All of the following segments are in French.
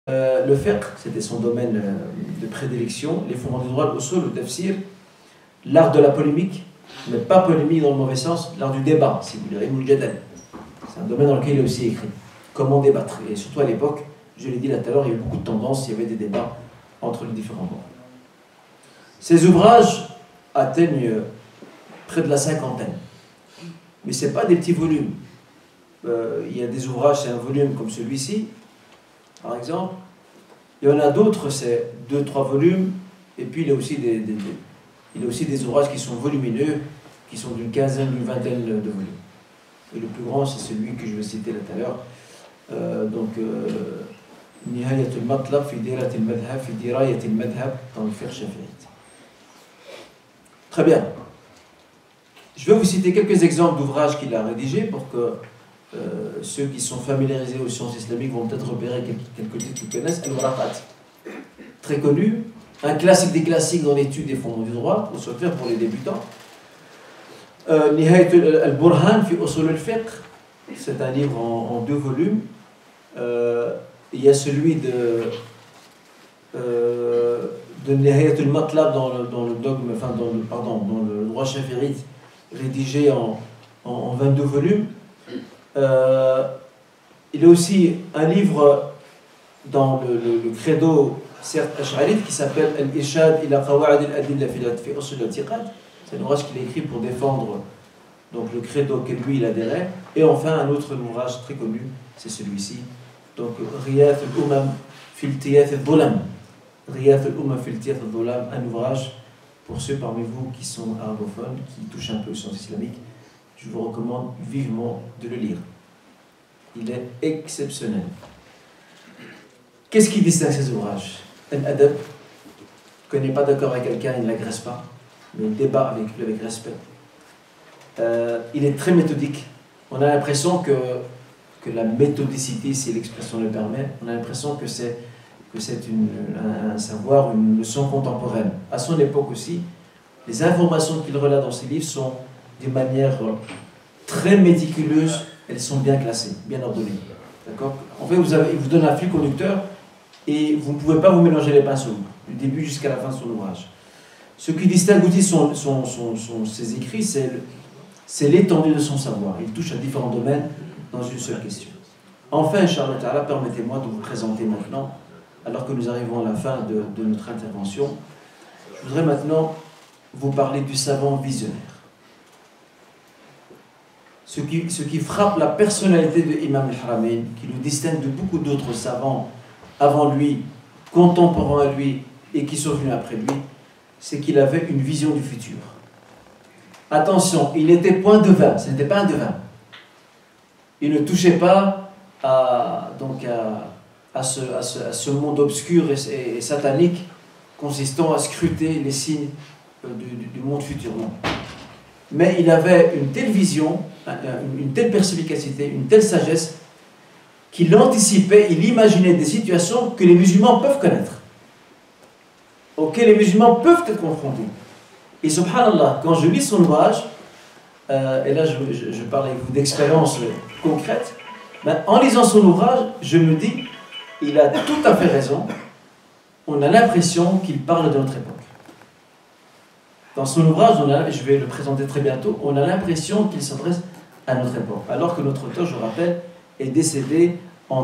Le fiqh, c'était son domaine de prédilection, les fondements du droit, l'usul, le tafsir, l'art de la polémique, mais pas polémique dans le mauvais sens, l'art du débat, si vous voulez, ilm al-jadal. C'est un domaine dans lequel il est aussi écrit. Comment débattre. Et surtout à l'époque, je l'ai dit là tout à l'heure, il y avait beaucoup de tendances, il y avait des débats entre les différents groupes. Ces ouvrages atteignent près de la cinquantaine. Mais ce n'est pas des petits volumes. Il y a des ouvrages, c'est un volume comme celui-ci, par exemple. Il y en a d'autres, c'est 2-3 volumes. Et puis il y a aussi des ouvrages qui sont volumineux, qui sont d'une quinzaine, d'une vingtaine de volumes. Et le plus grand, c'est celui que je vais citer là tout à l'heure. Nihayat al-Matlab fi Dirat al-Madhab fi Dirayat al-Madhab dans le fiqh shafi'ite. Très bien. Je vais vous citer quelques exemples d'ouvrages qu'il a rédigés pour que ceux qui sont familiarisés aux sciences islamiques vont peut-être repérer quelques titres qu'ils connaissent. Al-Waraqat, très connu, un classique des classiques dans l'étude des fondements du droit, pour se faire pour les débutants. Nihayat al-Burhan fi Usul al-Fiqh, c'est un livre en 2 volumes. Il y a celui de Nihayat al-Matlab dans le dogme, enfin dans le droit shafi'ite, rédigé en 22 volumes. Il y a aussi un livre dans le credo, certes ash'arite, qui s'appelle Al-Ishad ila Qawa'id al-Adilla fi Usul al-I'tiqad. C'est un ouvrage qu'il a écrit pour défendre donc, le credo que lui il adhérait. Et enfin, un autre ouvrage très connu, c'est celui-ci. Donc, Riyath al-Umam fil Tiyath al-Dhulam. Riyath al-Umam fil Tiyath al-Dhulam, un ouvrage pour ceux parmi vous qui sont arabophones, qui touchent un peu aux sciences islamiques. Je vous recommande vivement de le lire. Il est exceptionnel. Qu'est-ce qui distingue ces ouvrages? Al-Adab, quand il n'est pas d'accord avec quelqu'un, il ne l'agresse pas, mais il débat avec lui avec respect. Il est très méthodique. On a l'impression que la méthodicité, si l'expression le permet, on a l'impression que c'est un savoir, une leçon contemporaine. À son époque aussi, les informations qu'il relate dans ses livres sont d'une manière très méticuleuse, elles sont bien classées, bien ordonnées. D'accord? En fait, il vous donne un fil conducteur et vous ne pouvez pas vous mélanger les pinceaux, du début jusqu'à la fin de son ouvrage. Ce qui distingue aussi ses écrits, c'est l'étendue de son savoir. Il touche à différents domaines dans une seule question. Enfin, Inch'Allah, permettez-moi de vous présenter maintenant, alors que nous arrivons à la fin de notre intervention, je voudrais maintenant vous parler du savant visionnaire. Ce qui frappe la personnalité de Imam al-Haramayn, qui le distingue de beaucoup d'autres savants avant lui, contemporains à lui et qui sont venus après lui, c'est qu'il avait une vision du futur. Attention, il n'était point devin, ce n'était pas un devin. Il ne touchait pas à ce monde obscur et satanique consistant à scruter les signes du monde futur. Non. Mais il avait une telle vision, une telle perspicacité, une telle sagesse, qu'il anticipait, il imaginait des situations que les musulmans peuvent connaître, auxquelles les musulmans peuvent être confrontés. Et subhanallah, quand je lis son ouvrage, et là je parle avec vous d'expérience concrète, ben, en lisant son ouvrage, je me dis, il a tout à fait raison, on a l'impression qu'il parle de notre époque. Dans son ouvrage, je vais le présenter très bientôt, on a l'impression qu'il s'adresse à notre époque, alors que notre auteur, je rappelle, est décédé en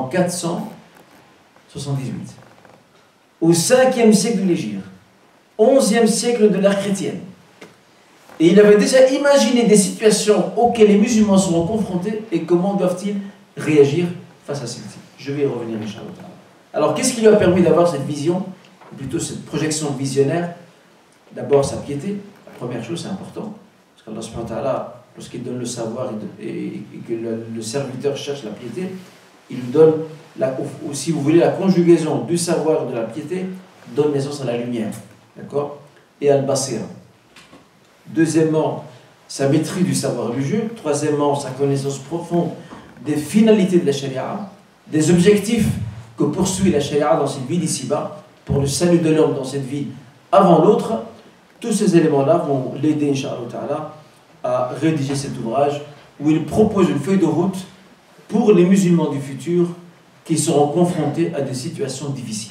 478, au 5e siècle de l'Hégire, 11e siècle de l'ère chrétienne. Et il avait déjà imaginé des situations auxquelles les musulmans seront confrontés et comment doivent-ils réagir face à celles-ci. Je vais y revenir, Inch'Allah. Alors, qu'est-ce qui lui a permis d'avoir cette vision, plutôt cette projection visionnaire? D'abord, sa piété. La première chose, c'est important. Parce qu'Allah subhanahu wa ta'ala, lorsqu'il donne le savoir et que le serviteur cherche la piété, il lui donne, si vous voulez, la conjugaison du savoir et de la piété donne naissance à la lumière. D'accord? Et al-basira. Deuxièmement, sa maîtrise du savoir religieux. Troisièmement, sa connaissance profonde des finalités de la charia, des objectifs que poursuit la charia dans cette vie d'ici-bas, pour le salut de l'homme dans cette vie avant l'autre. Tous ces éléments-là vont l'aider, Inch'Allah, à rédiger cet ouvrage où il propose une feuille de route pour les musulmans du futur qui seront confrontés à des situations difficiles.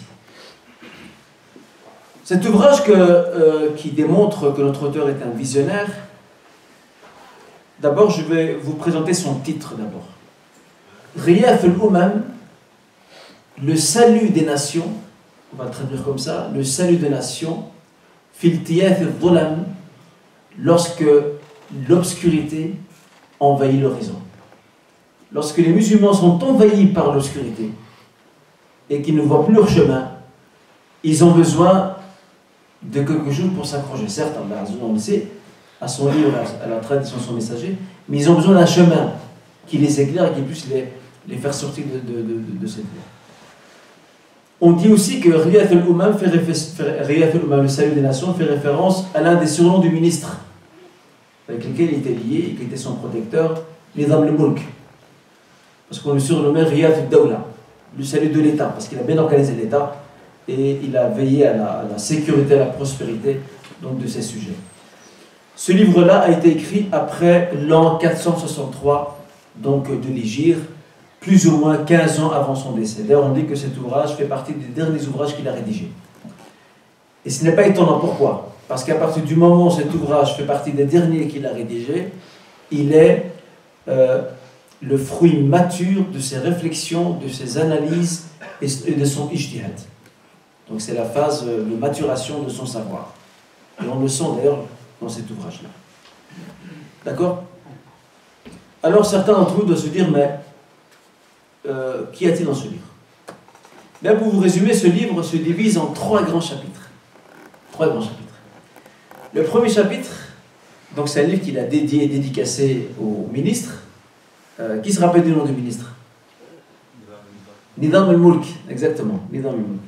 Cet ouvrage qui démontre que notre auteur est un visionnaire, d'abord je vais vous présenter son titre d'abord. Riyaf al-Umam, le salut des nations, on va le traduire comme ça, le salut des nations, fil tiyaf al-Dhulam, lorsque l'obscurité envahit l'horizon. Lorsque les musulmans sont envahis par l'obscurité et qu'ils ne voient plus leur chemin, ils ont besoin de quelque chose pour s'accrocher. Certes, Allah on le sait, à son livre, à la tradition de son messager, mais ils ont besoin d'un chemin qui les éclaire et qui puisse les faire sortir de cette voie. On dit aussi que Riyaf al-Umam, le salut des nations, fait référence à l'un des surnoms du ministre avec lequel il était lié et qui était son protecteur, Nizam al-Mulk. Parce qu'on le surnommait Riyaf al-Dawla, le salut de l'État, parce qu'il a bien organisé l'État et il a veillé à la sécurité, à la prospérité donc, de ces sujets. Ce livre-là a été écrit après l'an 463 donc, de l'Hégire, plus ou moins 15 ans avant son décès. D'ailleurs, on dit que cet ouvrage fait partie des derniers ouvrages qu'il a rédigés. Et ce n'est pas étonnant. Pourquoi? Parce qu'à partir du moment où cet ouvrage fait partie des derniers qu'il a rédigés, il est le fruit mature de ses réflexions, de ses analyses et de son ijtihad. Donc c'est la phase de maturation de son savoir. Et on le sent d'ailleurs dans cet ouvrage-là. D'accord? Alors certains d'entre vous doivent se dire, mais qu'y a-t-il dans ce livre? Bien, pour vous résumer, ce livre se divise en 3 grands chapitres. 3 grands chapitres. Le premier chapitre, donc c'est un livre qu'il a dédicacé au ministre. Qui se rappelle du nom du ministre? Nizam al-Mulk, exactement. Nizam al-Mulk.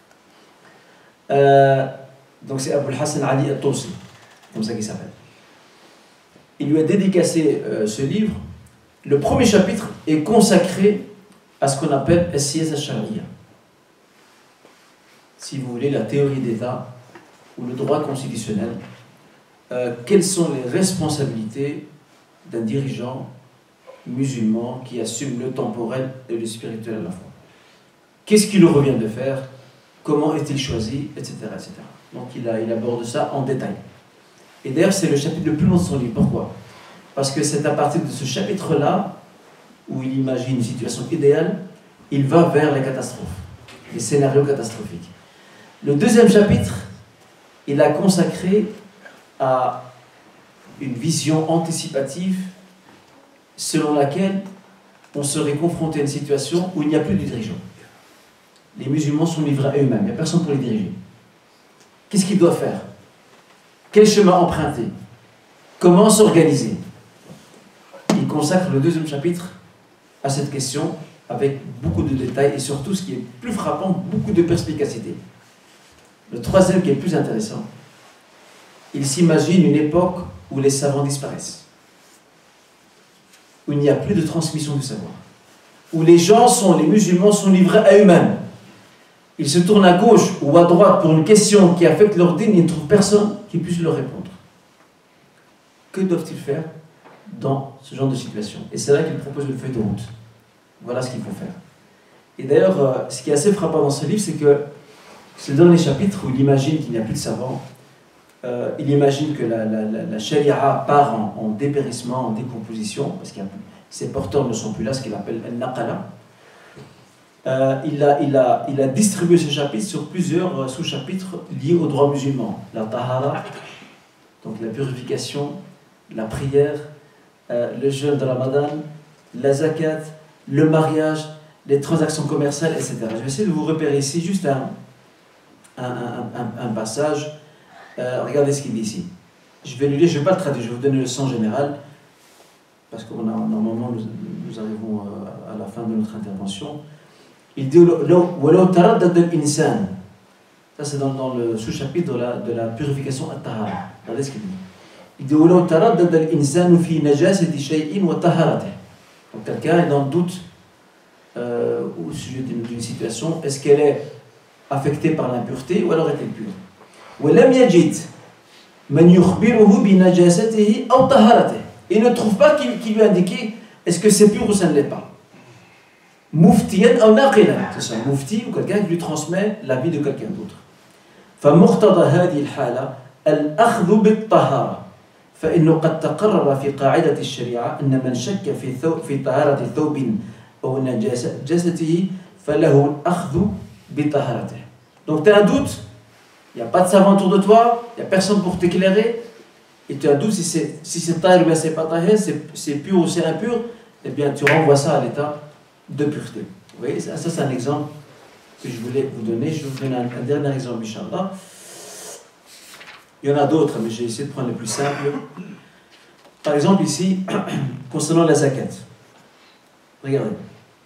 Donc c'est Abul Hassan Ali al-Tursi, comme ça qu'il s'appelle. Il lui a dédicacé ce livre. Le premier chapitre est consacré à ce qu'on appelle As-Siyasa al-Shar'iyya. Si vous voulez, la théorie d'État ou le droit constitutionnel. Quelles sont les responsabilités d'un dirigeant musulman qui assume le temporel et le spirituel à la fois? Qu'est-ce qu'il lui revient de faire? Comment est-il choisi? Etc. etc. Donc il aborde ça en détail. Et d'ailleurs, c'est le chapitre le plus long de son livre. Pourquoi? Parce que c'est à partir de ce chapitre-là, où il imagine une situation idéale, il va vers les catastrophes, les scénarios catastrophiques. Le deuxième chapitre, il a consacré à une vision anticipative selon laquelle on serait confronté à une situation où il n'y a plus de dirigeants. Les musulmans sont livrés à eux-mêmes, il n'y a personne pour les diriger. Qu'est-ce qu'ils doivent faire? Quel chemin emprunter? Comment s'organiser? Il consacre le deuxième chapitre à cette question avec beaucoup de détails et surtout, ce qui est plus frappant, beaucoup de perspicacité. Le troisième qui est plus intéressant, il s'imagine une époque où les savants disparaissent, où il n'y a plus de transmission du savoir, où les musulmans sont livrés à eux-mêmes. Ils se tournent à gauche ou à droite pour une question qui affecte leur dîne, ils ne trouvent personne qui puisse leur répondre. Que doivent-ils faire dans ce genre de situation? Et c'est là qu'il propose une feuille de route. Voilà ce qu'il faut faire. Et d'ailleurs, ce qui est assez frappant dans ce livre, c'est que c'est le dernier chapitre où il imagine qu'il n'y a plus de savants. Il imagine que la sharia part en dépérissement, en décomposition, parce que ses porteurs ne sont plus là, ce qu'il appelle al-naqala. Il a distribué ce chapitre sur plusieurs sous-chapitres liés au droit musulman. La tahara, donc la purification, la prière, le jeûne de Ramadan, la zakat, le mariage, les transactions commerciales, etc. Je vais essayer de vous repérer ici juste un passage. Regardez ce qu'il dit ici. Je vais le lire, je ne vais pas le traduire, je vais vous donner le sens général, parce que normalement nous arrivons à la fin de notre intervention. Il dit ça c'est dans le sous-chapitre de la purification at-tahara. Regardez ce qu'il dit. Il dit donc quelqu'un est dans le doute au sujet d'une situation, est-ce qu'elle est affectée par l'impureté ou alors est-elle pure? Il ne trouve pas qui lui indique est-ce que c'est pur ou ça ne l'est pas. مفتيا أو ناقلا. C'est un mufti ou quelqu'un qui lui transmet la vie de quelqu'un d'autre. فمقتضى هذه الحالة الأخذ بالطهارة، فإنه قد تقرر في قاعدة الشريعة أن من شك في طهارة ثوب أو نجاسته فله الأخذ بطهارته. Donc tu as un doute, il n'y a pas de savant autour de toi, il n'y a personne pour t'éclairer, et tu as un doute si c'est tahir ou bien c'est pas tahir, c'est pur ou c'est impur, eh bien tu renvoies ça à l'état de pureté. Vous voyez, ça c'est un exemple que je voulais vous donner. Je vous donne un dernier exemple, Inch'Allah. Il y en a d'autres, mais j'ai essayé de prendre les plus simples. Par exemple, ici, concernant la zakat. Regardez.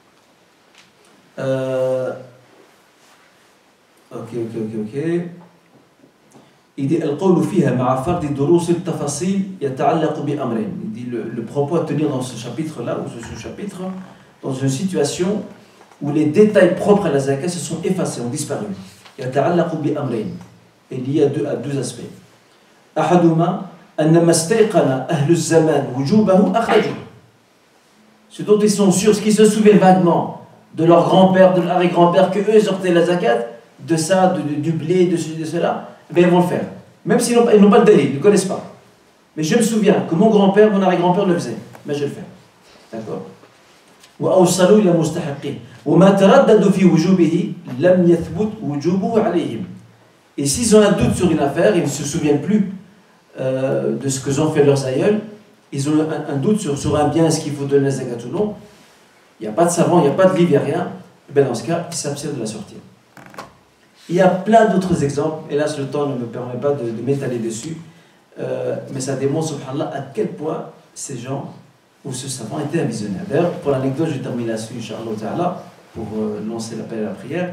Ok. Il dit القول فيها مع فرض دروس التفاصيل يتعلق بأمرين. Il dit le propos à tenir dans ce chapitre-là, ou ce sous-chapitre, dans une situation où les détails propres à la zakat se sont effacés, ont disparu. يتعلق بأمرين. Et lié à deux aspects. أحدهما أن ما استيقن أهل الزمان وجوبه أخرجوه. Ce dont ils sont sûrs, ce qui se souviennent vaguement de leur grand-père, de leur arrière-grand-père, que eux sortaient la zakat, de ça, du blé, de ceci, de cela, ben ils vont le faire. Même s'ils n'ont pas le dalil, ils ne connaissent pas. Mais je me souviens que mon grand-père, mon arrière-grand-père le faisait. Mais je le fais. D'accord. وأوصلوا إلى مستحقين وما ترددوا في وجوبه لم يثبت وجوبه عليهم. Et s'ils ont un doute sur une affaire, ils ne se souviennent plus de ce que ont fait leurs aïeuls, ils ont un doute sur un bien, est-ce qu'il faut donner la zakat ou non, il n'y a pas de savant, il n'y a pas de livre, il n'y a rien, et bien dans ce cas, ils s'abstiennent de la sortir. Il y a plein d'autres exemples, hélas le temps ne me permet pas de m'étaler dessus, mais ça démontre, subhanallah, à quel point ces gens, ou ce savant, étaient un visionnaire. D'ailleurs, pour l'anecdote, je termine là-dessus, Inch'Allah, pour lancer l'appel à la prière.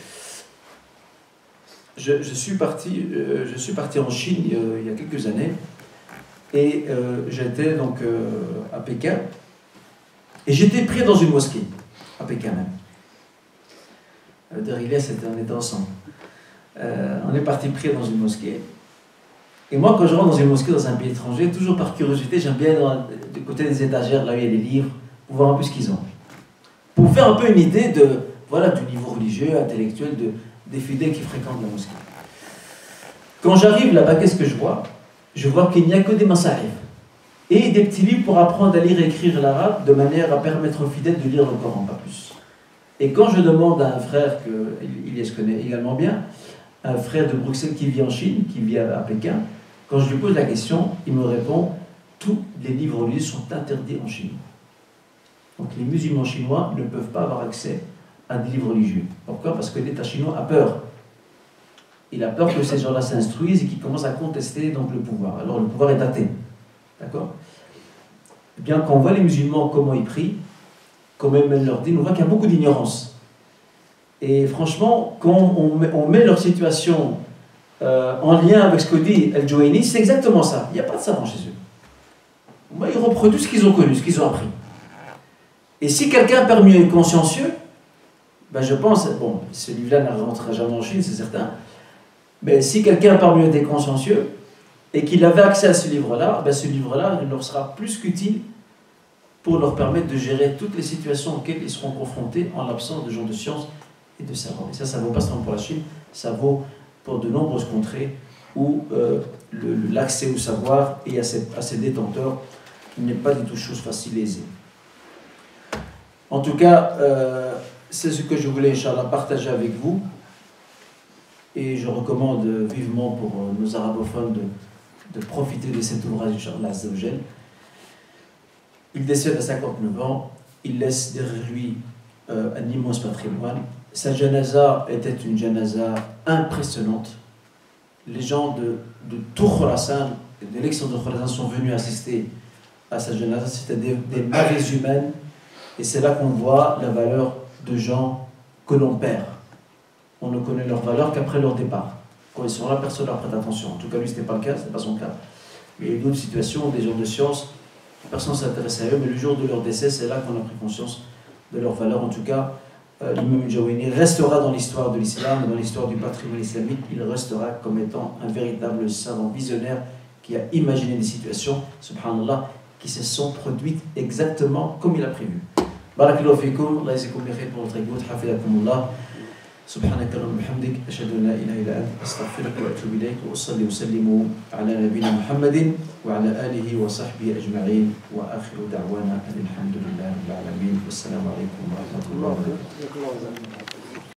Je suis parti en Chine il y a quelques années et j'étais donc à Pékin et j'étais pris dans une mosquée à Pékin même. On était ensemble. On est parti pris dans une mosquée et moi quand je rentre dans une mosquée dans un pays étranger, toujours par curiosité, j'aime bien aller du côté des étagères là où il y a les livres pour voir un peu ce qu'ils ont, pour faire un peu une idée du niveau religieux, intellectuel des fidèles qui fréquentent la mosquée. Quand j'arrive là-bas, qu'est-ce que je vois? Je vois qu'il n'y a que des masahif et des petits livres pour apprendre à lire et écrire l'arabe de manière à permettre aux fidèles de lire le Coran, pas plus. Et quand je demande à un frère qu'il se connaît également bien, un frère de Bruxelles qui vit en Chine, qui vit à Pékin, quand je lui pose la question, il me répond tous les livres religieux sont interdits en Chine. Donc les musulmans chinois ne peuvent pas avoir accès à des livres religieux. Pourquoi? Parce que l'État chinois a peur. Il a peur que ces gens-là s'instruisent et qu'ils commencent à contester donc le pouvoir. Alors le pouvoir est athée. D'accord? Eh bien, quand on voit les musulmans, comment ils prient, comment ils mènent leur dîne, on voit qu'il y a beaucoup d'ignorance. Et franchement, quand on met leur situation en lien avec ce que dit El-Juwayni, c'est exactement ça. Il n'y a pas de savant chez eux. Moi, ils reproduisent ce qu'ils ont connu, ce qu'ils ont appris. Et si quelqu'un parmi eux est consciencieux, ben je pense, bon, ce livre-là ne rentrera jamais en Chine, c'est certain, mais si quelqu'un parmi eux est consciencieux et qu'il avait accès à ce livre-là, ben ce livre-là leur sera plus qu'utile pour leur permettre de gérer toutes les situations auxquelles ils seront confrontés en l'absence de gens de science et de savants. Et ça vaut pas seulement pour la Chine, ça vaut pour de nombreuses contrées où l'accès au savoir et à ses détenteurs n'est pas du tout chose facile et aisée. En tout cas, c'est ce que je voulais, Inch'Allah, partager avec vous. Et je recommande vivement pour nos arabophones de profiter de cet ouvrage, Inch'Allah Azzawajal. Il décède à 59 ans, il laisse derrière lui un immense patrimoine. Sa janaza était une janaza impressionnante. Les gens de tout Khurasan, de l'extérieur de Khurasan, sont venus assister à sa janaza. C'était des merveilles humaines. Et c'est là qu'on voit la valeur de gens que l'on perd. On ne connaît leur valeur qu'après leur départ. Quand ils sont là, personne ne leur prête attention. En tout cas, lui, ce n'était pas le cas, ce n'était pas son cas. Mais il y a eu d'autres situations, des gens de science, personne ne s'intéresse à eux, mais le jour de leur décès, c'est là qu'on a pris conscience de leur valeur. En tout cas, l'imam al-Juwayni restera dans l'histoire de l'islam, dans l'histoire du patrimoine islamique, il restera comme étant un véritable savant visionnaire qui a imaginé des situations, subhanallah, qui se sont produites exactement comme il a prévu. Barakallahu fikum, Allah yazikum bi khair pour votre écoute, hafizakumullah. سبحانك اللهم وبحمدك أشهد أن لا إله إلا أنت أستغفرك وأتوب إليك وأصلي وسلم على نبينا محمد وعلى آله وصحبه أجمعين وآخر دعوانا أن الحمد لله رب العالمين والسلام عليكم ورحمة الله وبركاته.